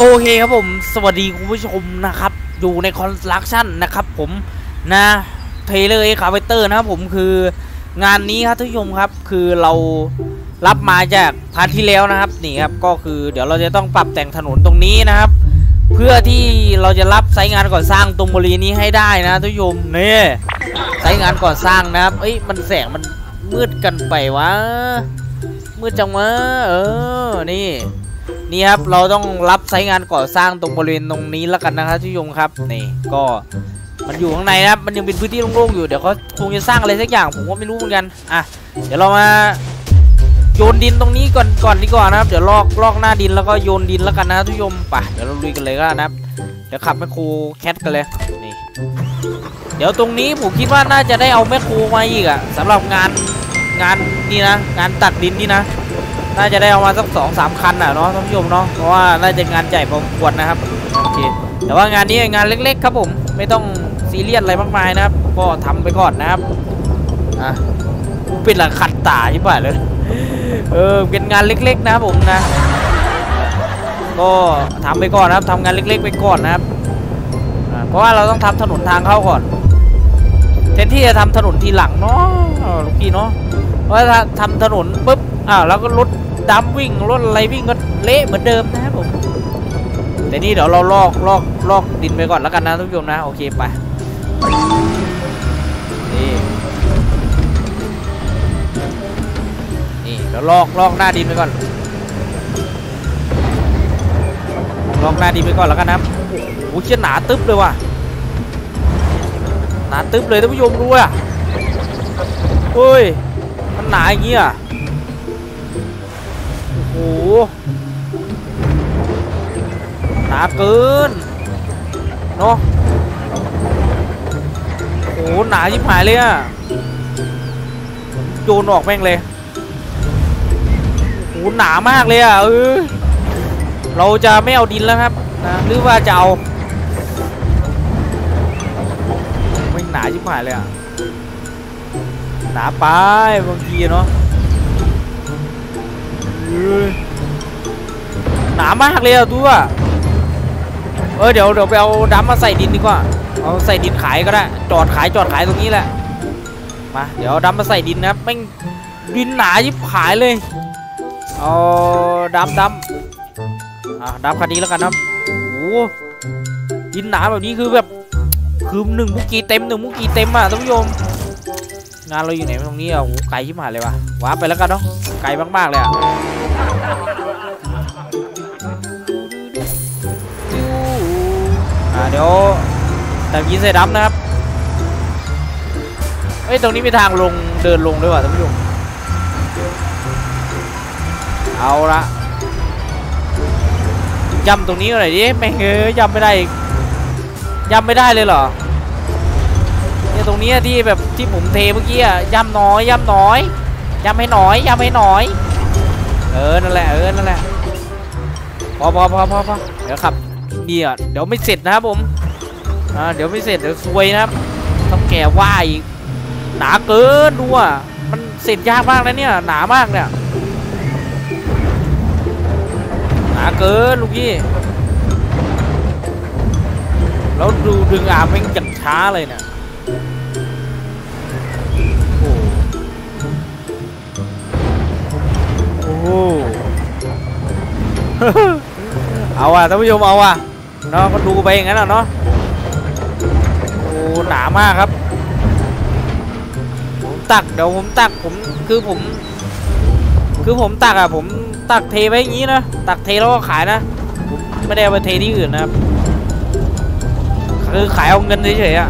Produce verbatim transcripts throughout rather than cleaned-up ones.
โอเคครับผมสวัสดีคุณผู้ชมนะครับอยู่ในคอนสตรักชั่นนะครับผมนะเทเลอร์เอ็กคาเวเตอร์นะครับผมคืองานนี้ครับท่านผู้ชมครับคือเรารับมาจากพาร์ทที่แล้วนะครับนี่ครับก็คือเดี๋ยวเราจะต้องปรับแต่งถนนตรงนี้นะครับเพื่อที่เราจะรับไซต์งานก่อสร้างตรงบริเวณนี้ให้ได้นะท่านผู้ชมนี่ไซต์งานก่อสร้างนะครับเอ้ยมันแสงมันมืดกันไปวะมืดจังวะเออนี่นี่ครับเราต้องรับไซต์งานก่อสร้างตรงบริเวณตรงนี้แล้วกันนะครับท่านผู้ชมครับนี่ก็มันอยู่ข้างในนะครับมันยังเป็นพื้นที่โล่งๆอยู่เดี๋ยวเขาคงจะสร้างอะไรสักอย่างผมก็ไม่รู้เหมือนกันอ่ะเดี๋ยวเรามาโยนดินตรงนี้ก่อนก่อนดีกว่านะครับเดี๋ยวลอกลอกหน้าดินแล้วก็โยนดินแล้วกันนะท่านผู้ชมไปเดี๋ยวเราลุยกันเลยก็นะครับเดี๋ยวขับแมคโครแคทกันเลยนี่เดี๋ยวตรงนี้ผมคิดว่าน่าจะได้เอาแมคโครมาอีกอ่ะสำหรับงานงานนี่นะงานตักดินนี่นะน่าจะได้เอามาสักสองสามคันอ่ะเนาะท่านผู้ชมเนาะเพราะว่าน่าจะงานใหญ่พอสมควรนะครับโอเคแต่ว่างานนี้งานเล็กๆครับผมไม่ต้องซีเรียสอะไรมากมายนะครับก็ทำไปก่อนนะครับอ่ะเป็นหลักขัดตาใช่ป่ะเลยเออเป็นงานเล็กๆนะครับผมนะก็ทำไปก่อนนะครับทำงานเล็กๆไปก่อนนะครับเพราะว่าเราต้องทำถนนทางเข้าก่อนแทนที่จะทำถนนทีหลังเนาะลูกพี่เนาะเพราะถ้าทำถนนปุ๊บอ้าวแล้วก็รถดำวิ่งรถอะไรวิ่งก็เละเหมือนเดิมนะครับผมแต่นี่เดี๋ยวเราลอกลอกลอกดินไปก่อนแล้วกันนะทุกคนนะโอเคไปนี่นี่เดี๋ยวลอกลอกหน้าดินไปก่อนลอกหน้าดินไปก่อนแล้วกันนะโอ้โหเชี่ยหนาตึ๊บเลยว่ะหนาตึ๊บเลยท่านผู้ชมดูอ่ะเฮ้ยมันหนาอย่างเงี้ยโอ้โหหนาเกินเนาะโอ้โหหนาชิบหายเลยอ่ะโยนออกแม่งเลยโอ้โหหนามากเลยอ่ะเออเราจะไม่เอาดินแล้วครับนะหรือว่าจะเอาไม่หนาชิบหายเลยอ่ะหนาไปบางทีเนาะหนามากเลยอ่ะดูอ่ะเออเดี๋ยวเดี๋ยวไปเอาดัมมาใส่ดินดีกว่าเอาใส่ดินขายก็ได้จอดขายจอดขายตรงนี้แหละมาเดี๋ยวดัมมาใส่ดินนะครับแม่งดินหนายิบขายเลยเอาดัมดัมอ่ะดัมคันนี้แล้วกันครับโอ้ดินหนาแบบนี้คือแบบคือหนึ่งมุกกีเต็มหนึ่งมุกกีเต็มอ่ะท่านผู้ชมงานเราอยู่ไหนตรงนี้อ่ะโอ้ไกลชิบหายเลยว่ะว้าไปแล้วกันเนาะไกลมากๆเลยอ่ะอ่าเดี๋ยวแต่ยินใส่ดัมนะครับเฮ้ยตรงนี้มีทางลงเดินลงด้วยว่ะท่านผู้ชมเอาละย่ำตรงนี้หน่อยดิไม่เฮ้ยย่ำไม่ได้ย่ำไม่ได้เลยเหรอเนี่ยตรงนี้ที่แบบที่ผมเทเมื่อกี้อะย่ำน้อยย่ำน้อยย่ำให้น้อยย่ำให้น้อยเออนั่นแหละเออนั่นแหละพอพอพอพอพอเดี๋ยวขับเดี๋ยวเดี๋ยวไม่เสร็จนะครับผมอ่าเดี๋ยวไม่เสร็จเดี๋ยวซวยนะครับต้องแก่ว่าอีกหนาเกินดูอ่ะมันเสร็จยากมากนะเนี่ยหนามากเนี่ยหนาเกินลูกพี่แล้วดูดึงอาร์มแม่งจังช้าเลยเนี่ยโอ้โหเอาอ่ะท่านผู้ชมเอาอ่ะเนาะก็ดูไปอย่างนั้นอ่ะเนาะโอ้หนามากครับผมตักเดี๋ยวผมตักผมคือผมคือผมตักอ่ะผมตักเทไว้อย่างนี้นะตักเทแล้วก็ขายนะผมไม่ได้เอาไปเทที่อื่นนะครับคือขายเอาเงินเฉยๆอ่ะ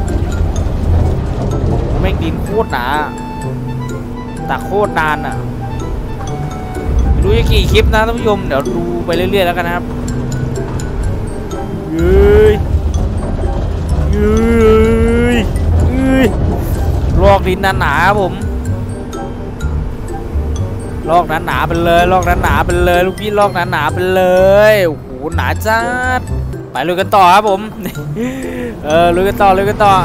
แม่งดินโคตรหนาตักโคตรนานอ่ะดูจะกี่คลิปนะท่านผู้ชมเดี๋ยวดูไปเรื่อยๆแล้วกันนะครับเย้ยเย้ยเย้ยลอกดินหนาๆผมลอกหนาๆไปเลยลอกหนาๆไปเลยลูกพี่ลอกหนาๆไปเลยโอ้โหหนาจัดไปลุยกันต่อครับผมเออลุยกันต่อลุยกันต่อ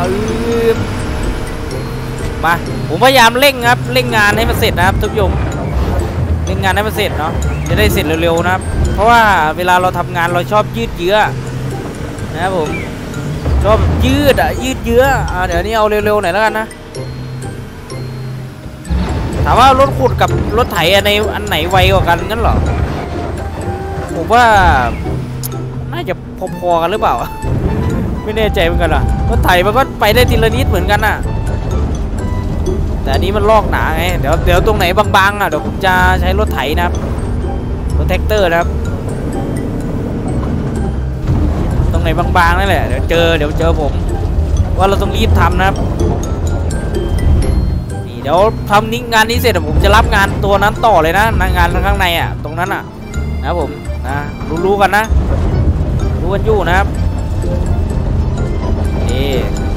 มาผมพยายามเร่งครับเร่งงานให้มันเสร็จนะครับทุกยมเร่งงานให้มันเสร็จเนาะจะได้เสร็จเร็วๆนะครับเพราะว่าเวลาเราทำงานเราชอบยืดเยื้อนะครับผมชอบยืดอ่ะยืดเยื้ออ่าเดี๋ยวนี้เอาเร็วๆหน่อยแล้วกันนะถามว่ารถขุดกับรถไถในอันไหนไวกว่ากันงั้นเหรอผมว่าน่าจะพอๆกันหรือเปล่าไม่แน่ใจเหมือนกันอ่ะรถไถมันก็ไปได้ทีละนิดเหมือนกันอ่ะแต่อันนี้มันลอกหนาไงเดี๋ยวเดี๋ยวตรงไหนบางๆอ่ะเดี๋ยวผมจะใช้รถไถนะครับรถแท็กเตอร์นะครับตรงไหนบางๆนั่นแหละเดี๋ยวเจอเดี๋ยวเจอผมว่าเราต้องรีบทำนะครับนี่เดี๋ยวทำนี้งานนี้เสร็จผมจะรับงานตัวนั้นต่อเลยนะงานข้างในอ่ะตรงนั้นอ่ะนะผมนะรู้ๆกันนะรู้กันอยู่นะครับนี่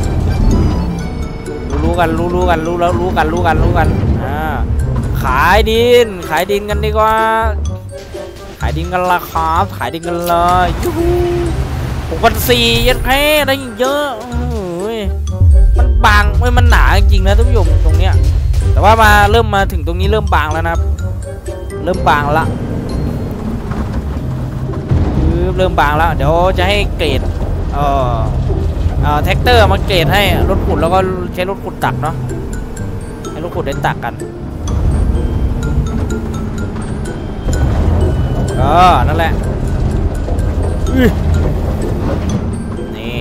รู้กันรู้รู้กันรู้แล้วรู้กันรู้กันรู้กันอ่าขายดินขายดินกันดีกว่าขายดินกันละครับขายดินกันเลยยูหูหกพันสี่ยันแค่ได้เยอะมันบางไม่มันหนาจริงนะท่านผู้ชมตรงเนี้ยแต่ว่ามาเริ่มมาถึงตรงนี้เริ่มบางแล้วนะครับเริ่มบางละเริ่มบางแล้วเดี๋ยวจะให้เกรดเอ่อเอ่อแท็กเตอร์มาเกรดให้รถขุดแล้วก็ใช้รถขุดตักเนาะให้รถขุดได้ตักกันเออนั่นแหละนี่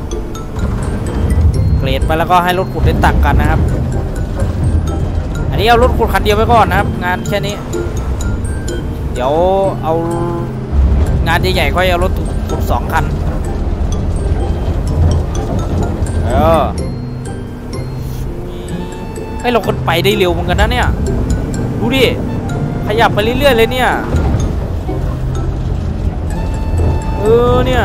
เกรดไปแล้วก็ให้รถขุดได้ตักกันนะครับอันนี้เอารถขุดคันเดียวไปก่อนนะครับงานแค่นี้เดี๋ยวเอางานใหญ่ๆค่อยเอารถขุดสองคันเออให้เราคนไปได้เร็วเหมือนกันนะเนี่ยดูดิขยับไปเรื่อยๆเลยเนี่ยเออเนี่ย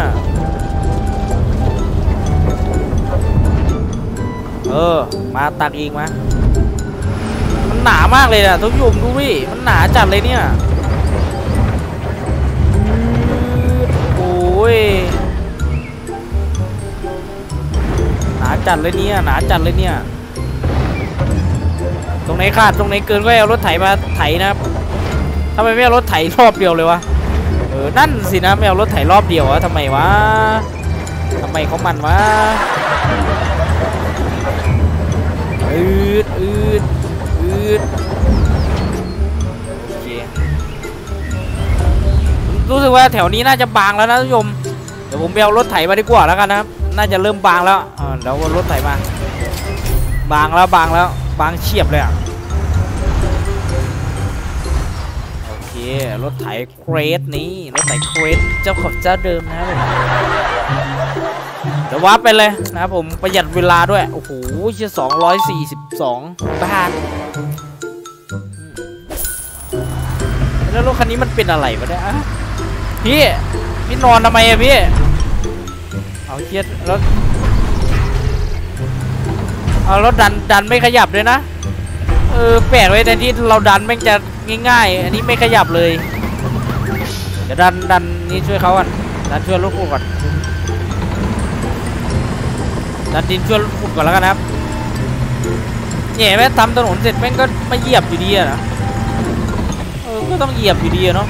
เออมาตักอีกมามันหนามากเลยนะทุกยุมดูดิมันหนาจัดเลยเนี่ยโอ้ยหนาจัดเลยเนี่ยหนาจัดเลยเนี่ยตรงไหนขาดตรงไหนเกินก็เอารถไถมาไถนะครับทำไมไม่เอารถไถรอบเดียวเลยวะเออนั่นสินะไม่เอารถไถรอบเดียววะทำไมวะทำไมเขามันวะอืดอืดอืดโอเครู้สึกว่าแถวนี้น่าจะบางแล้วนะท่านผู้ชมเดี๋ยวผมไปเอารถไถมาดีกว่าแล้วกันนะครับน่าจะเริ่มบางแล้วเดี๋ยวรถไถมาบางแล้วบางแล้วบางเฉียบเลยอ่ะโอเครถไถเกรดนี้รถไถเกรดเจ้าของเจ้าเดิมนะครับเดี๋ยววับไปเลยนะครับผมประหยัดเวลาด้วยโอ้โหเชี่ยสองร้อยสี่สิบสองบาทแล้วรถคันนี้มันเป็นอะไรวะเนี่ยพี่พี่นอนทำไมอะพี่เอาเชี่ยรถเอารถดันดันไม่ขยับเลยนะเออแปลกไว้แต่ที่เราดันแม่งจะง่ายๆอันนี้ไม่ขยับเลยเดี๋ยวดันดันนี่ช่วยเขาก่อนดันช่วยรถขุดก่อนดันดินช่วยรถขุดก่อนแล้วกันครับเนี่ยแม่ทำถนนเสร็จแม่งก็ไม่เหยียบอยู่ดีอะนะเออก็ต้องเหยียบอยู่ดีเนาะ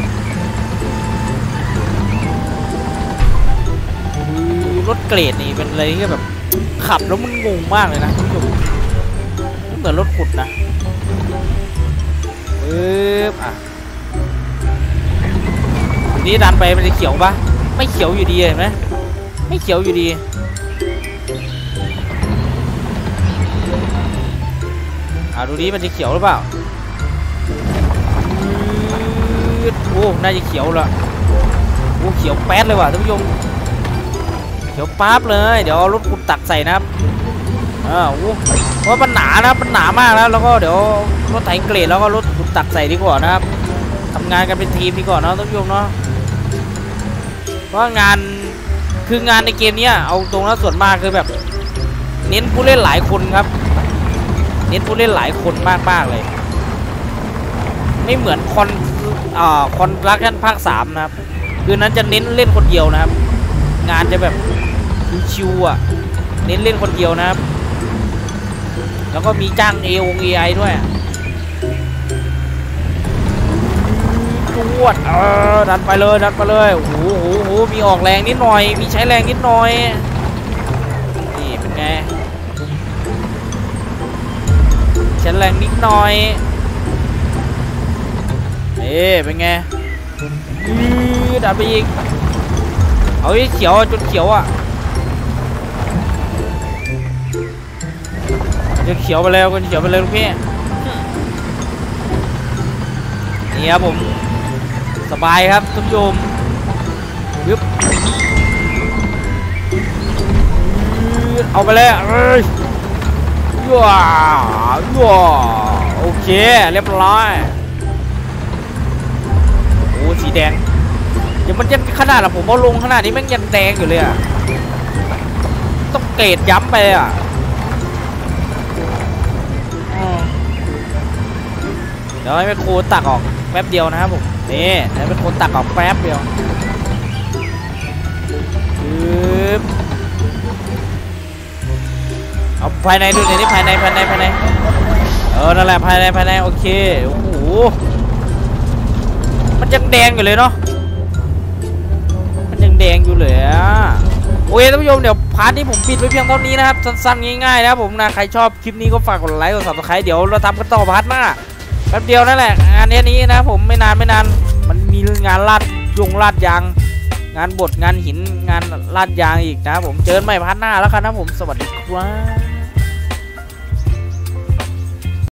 รถเกรดนี่เป็นอะไรที่แบบขับแล้วมันงงมากเลยนะคุณผู้ชมเหมือนรถขุดนะปึ๊บอ่ะนี่ดันไปมันจะเขียวปะไม่เขียวอยู่ดีเห็นไหมไม่เขียวอยู่ดีอ่ะดูดิมันจะเขียวหรือเปล่าโอ้น่าจะเขียวละโอ้เขียวแป๊ดเลยว่ะท่านผู้ชมเขียวปั๊บเลยเดี๋ยวรถขุดตักใส่นะครับอ่าโอ้เพราะมันหนานะมันหนามากแล้วแล้วก็เดี๋ยวรถไถเกรดแล้วก็รถขุดตักใส่ดีกว่านะครับทำงานกันเป็นทีมดีกว่าเนาะท่านผู้ชมเนาะเพราะงานคืองานในเกมนี้เอาตรงแล้วส่วนมากคือแบบเน้นผู้เล่นหลายคนครับเน้นผู้เล่นหลายคนมากมากเลยไม่เหมือนคอนอ่าคอนรักชั่นภาคสามนะครับคือนั้นจะเน้นเล่นคนเดียวนะครับงานจะแบบชิวๆอ่ะเน้นเล่นคนเดียวนะครับแล้วก็มีจ้างเอวงเอไอด้วยจวดเออดันไปเลยดันไปเลยโอ้โหโอ้โหมีออกแรงนิดหน่อยมีใช้แรงนิดหน่อยนี่เป็นไงใช้แรงนิดหน่อยนี่เป็นไงดันไปอีกเอาไอ้เขียวจนเขียวอ่ะจนเขียวไปแล้วจนเขียวไปเลยลูกพี่นี่ครับผมสบายครับทุกโยมยึบเอาไปเลยเอ้ยว้าวว้าวโอเคเรียบร้อยโอ้สีแดงเดี๋ยวมันจะขนาดอะผมเอาลงขนาดนี้แม่งยังแดงอยู่เลยอะต้องเกรดย้ำไปอะเดี๋ยวให้แม่โคตักออกแป๊บเดียวนะครับผมนี่ให้แม่โคตักออกแป๊บเดียวปึ๊บเอาภายในดูหน่อยนี่ภายในภายในภายในเออนั่นแหละภายในภายในโอเคโอ้โหมันยังแดงอยู่เลยเนาะมันยังแดงอยู่เลยอ่ะโอเคท่านผู้ชมเดี๋ยวพาร์ทนี้ผมปิดไว้เพียงเท่านี้นะครับสั้นๆง่ายๆนะครับผมนะใครชอบคลิปนี้ก็ฝากกดไลค์กดซับสไครต์เดี๋ยวเราทำกันต่อพาร์ทหน้าแป๊บเดียวนั่นแหละงานนี้นะผมไม่นานไม่นานมันมีงานลาดยงลาดยางงานบดงานหินงานลาดยางอีกนะผมเจอกันใหม่พาร์ทหน้าแล้วกันนะผมสวัสดีครับ